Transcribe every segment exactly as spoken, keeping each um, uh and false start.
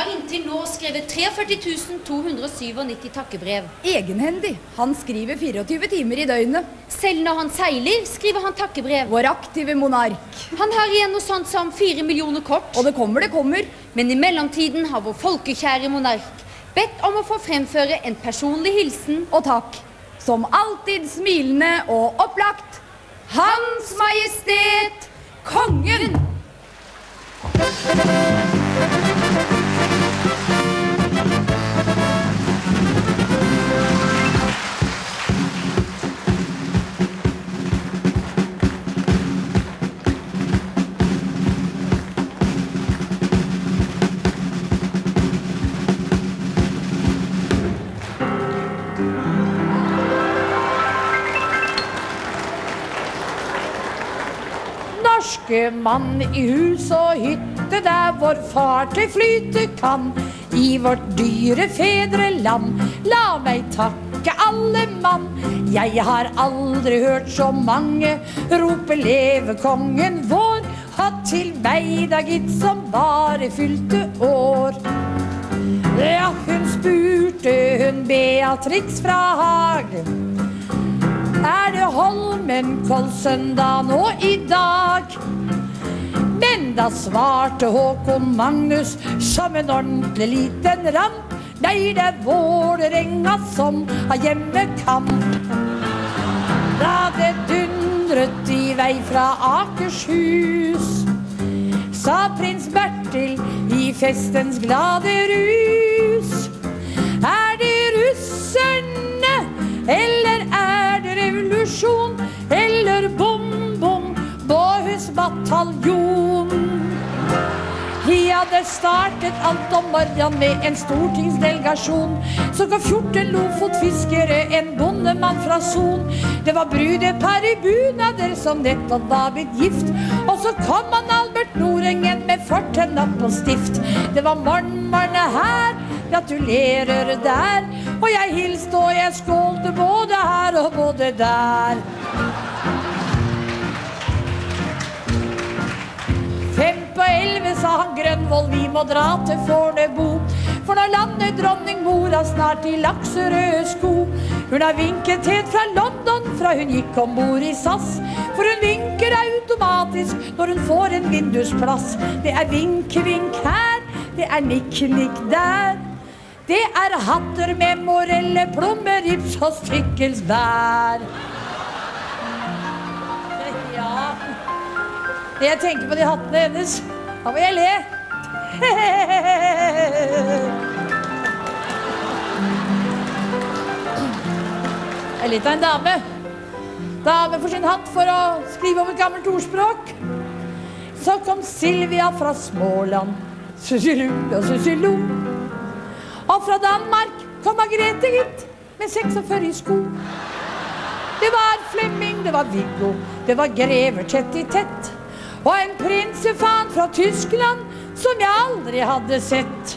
har inntil nå skrevet treogførti tusen to hundre syttisju takkebrev. Egenhendig. Han skriver fireogtyve timer i døgnet. Selv når han seiler, skriver han takkebrev. Vår aktive monark. Han har igjen noe sånt som fire millioner kort. Og det kommer, det kommer. Men i mellomtiden har vår folkekjære monark bedt om å få fremføre en personlig hilsen. Og takk. Som alltid smilende og opplagt. Hans Majestet Kongen! Norske mann i hus og hytte der vår far til flyte kan. I vårt dyre fedreland, la meg takke alle mann. Jeg har aldri hørt så mange rope leve kongen vår. Hatt til meg da gitt som bare fylte år. Ja, hun spurte hun Beatrix fra Haag. Er det Holmenkoll søndag nå i dag? Men da svarte Håkon Magnus som en ordentlig liten ramp. Nei, det er Vålerenga som har hjemmekamp. Da det dundret i vei fra Akershus, sa prins Bertil i festens glade rus. Er det russerne, eller er det revolusjon, eller bom, bom, Båhus bataljon? Ja, det startet alt om morgenen med en stortingsdelegasjon. Så kom fjorten lofotfiskere, en bondemann fra Son. Det var brudepar i bunader som nettopp var blitt gift. Og så kom han Albert Nordengen med fortenna på stift. Det var morgenmarne her, gratulerer der. Og jeg hilste og jeg skålte både her og både der. Fem på elleve, sa han Grønvoll, vi må dra til Fornebu. For nå lander dronning Mora snart i lakserøde sko. Hun har vinket helt fra London, fra hun gikk ombord i SAS. For hun vinker automatisk når hun får en vindusplass. Det er vink-vink her, det er nikk-nikk der. Det er hatter med morelle, plommer, rips og stikkelsbær. Ja, det jeg tenker på de hattene hennes, da må jeg le. Det er litt av en dame. Dame for sin hatt for å skrive om et gammelt ordspråk. Så kom Silvia fra Småland, Susilu og Susilo. Og fra Danmark kom Margrethe gitt, med seksogførti sko. Det var Flemming, det var Viggo, det var grever tett i tett. Og en prinsefan fra Tyskland som jeg aldri hadde sett.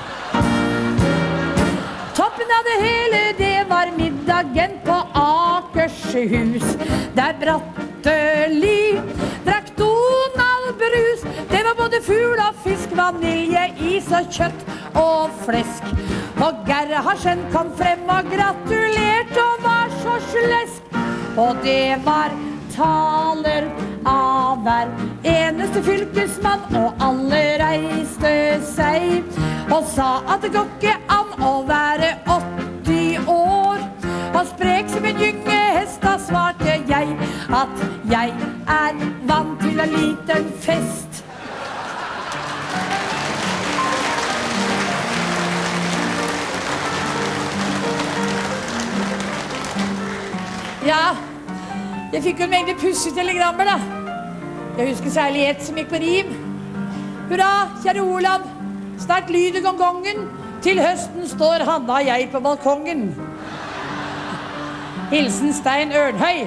Toppen av det hele, det var middagen på Akershus. Der Bratteli drakk Donald brus. Det var både fugl og fisk, vanilje, is og kjøtt og flesk. Og Gerhardsen kom frem og gratulerte og var så slesk. Og det var taler av hver eneste fylkesmann, og alle reiste seg og sa at det går ikke an å være åtti år. Og sprek som en gyngehest, da svarte jeg at jeg er vant til en liten fest. Ja, jeg fikk jo en mengde pussige telegrammer da. Jeg husker særlig et som gikk på rim. Hurra, kjære Olav, snart lyder gongongen. Til høsten står Hanna og jeg på balkongen. Hilsen Stein Ørnhøy.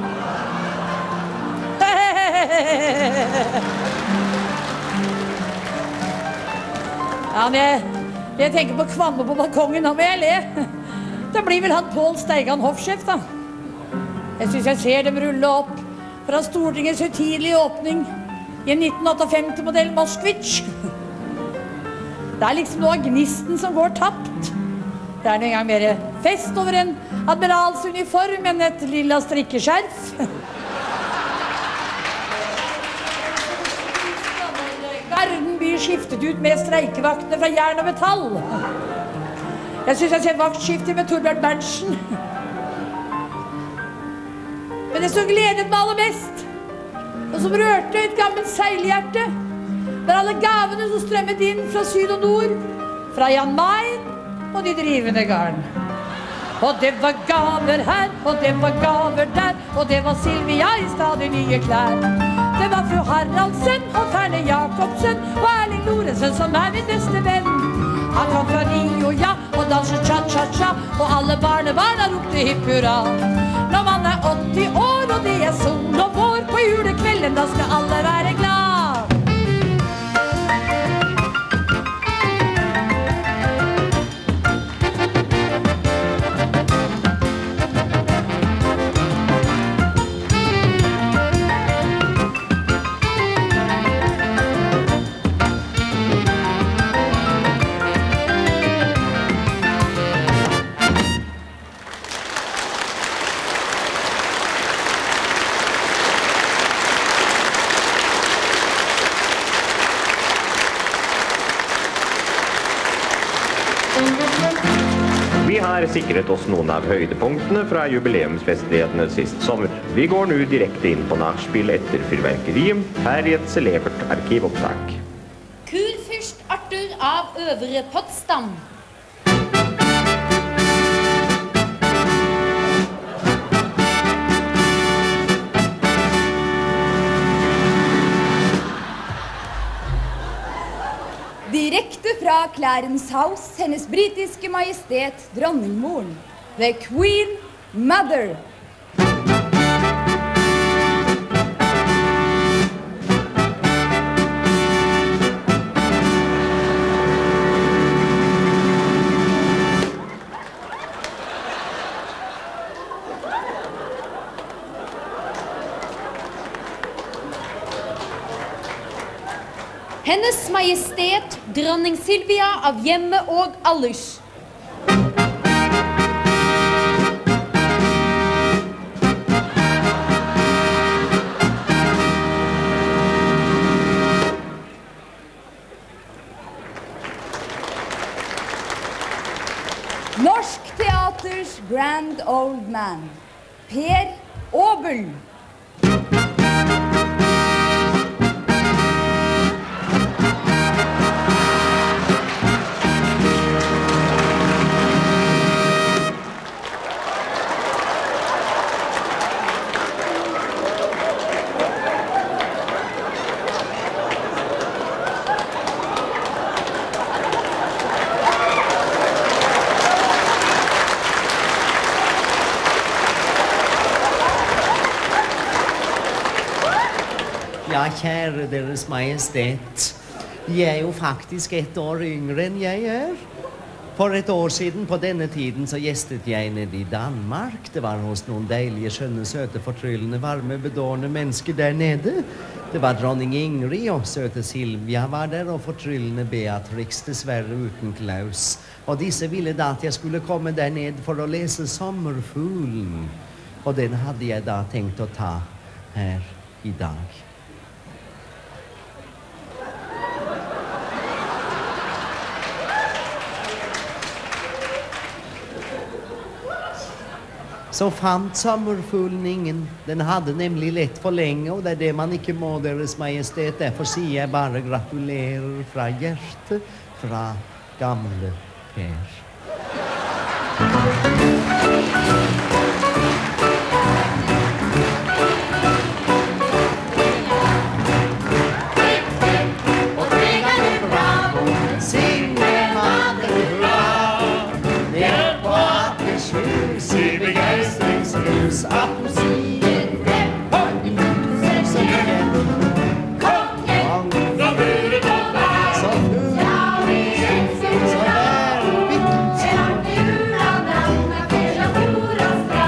Ja, men jeg, jeg tenker på Kvamme på balkongen, nå må jeg le. Da blir vel han Pål Steigan hoffsjef da. Jeg synes jeg ser dem rulle opp fra Stortingets høytidelige åpning i en nitten femti-modell Moskvich. Det er liksom noe av gnisten som går tapt. Det er en gang mer fest over en admiralsuniform enn et lilla strikkeskjerf. Verden blir skiftet ut med streikevaktene fra jern og metall. Jeg synes jeg ser vaktskiftet med Torbjørn Berntsen. Men det som gledet meg aller mest, og som rørte et gammelt seilhjerte, var alle gavene som strømmet inn fra syd og nord, fra Jan Mayen og de drivende garn. Og det var gaver her, og det var gaver der, og det var Silvia i stadig nye klær. Det var fru Haraldsen og Ferne Jakobsen og Erling Lorentzen som er min beste venn. Han kom fra Rio, ja, og danset cha-cha-cha, og alle barnebarna ropte hipp hurra. Når man er åtti år og det er sol og vår på julekvelden, da skal alle være glad. Vi har sikret oss noen av høydepunktene fra jubileumsfestlighetene sist sommer. Vi går nå direkte inn på nachspiel etter fyrverkeriet, her i et celebert arkivopptak. Kurfyrst Arthur av Øvre Potsdam. Direkte fra Clarence House, hennes britiske majestet, dronningmoren, The Queen Mother. Hennes majestet, dronning Silvia av Hjemme og Allers. Norsk teaters grand old man, Per Aabel. Ja, kjære deres majestet. Jeg er jo faktisk ett år yngre enn jeg er. For et år siden på denne tiden så gjestet jeg nede i Danmark. Det var hos noen deilige, skjønne, søte, fortryllende, varme, bedårende mennesker der nede. Det var dronning Ingrid og søte Silvia var der, og fortryllende Beatrix, dessverre uten Klaus. Og disse ville da at jeg skulle komme der ned for å lese Sommerfuglen. Og den hadde jeg da tenkt å ta her i dag. Så fant sommerfuglen ingen. Den hadde nemlig lett for lenge, og det er det man ikke må, deres majestet. Derfor sier jeg bare gratulerer fra hjertet, fra gamle Per. Så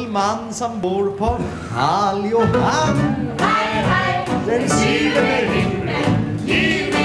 mann som bor på Karl Johan. Hei, hei, den syvende himmel, gi meg